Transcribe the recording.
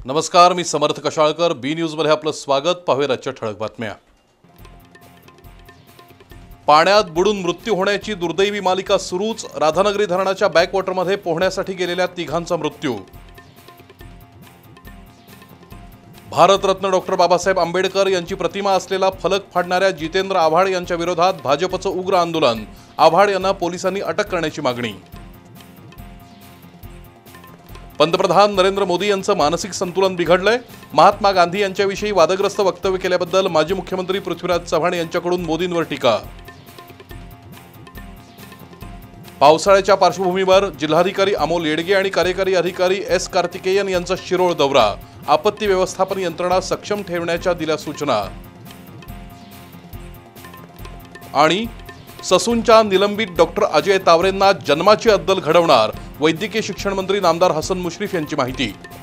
नमस्कार, मी समर्थ कशाळकर. बी न्यूज मध्ये आपलं स्वागत. पाहूया आजच्या ठळक बातम्या. पाण्यात बुडून मृत्यू होण्याची दुर्दैवी मालिका सुरूच. राधानगरी धरणाच्या बॅकवॉटरमध्ये पोहण्यासाठी गेलेल्या तिघांचा मृत्यू. भारतरत्न डॉक्टर बाबासाहेब आंबेडकर यांची प्रतिमा असलेला फलक फाडणाऱ्या जितेंद्र आव्हाड यांच्या विरोधात भाजपचं उग्र आंदोलन. आव्हाड यांना पोलिसांनी अटक करण्याची मागणी. पंतप्रधान नरेंद्र मोदी यांचं मानसिक संतुलन बिघडलंय. महात्मा गांधी यांच्याविषयी वादग्रस्त वक्तव्य केल्याबद्दल माजी मुख्यमंत्री पृथ्वीराज चव्हाण यांच्याकडून मोदींवर टीका. पावसाळ्याच्या पार्श्वभूमीवर जिल्हाधिकारी अमोल येडगे आणि कार्यकारी अधिकारी एस कार्तिकेयन यांचा शिरोळ दौरा. आपत्ती व्यवस्थापन यंत्रणा सक्षम ठेवण्याच्या दिल्या सूचना. आणि ससूनच्या निलंबित डॉक्टर अजय तावरेंना जन्माची अद्दल घडवणार. वैद्यकीय शिक्षण मंत्री नामदार हसन मुश्रीफ यांची माहिती.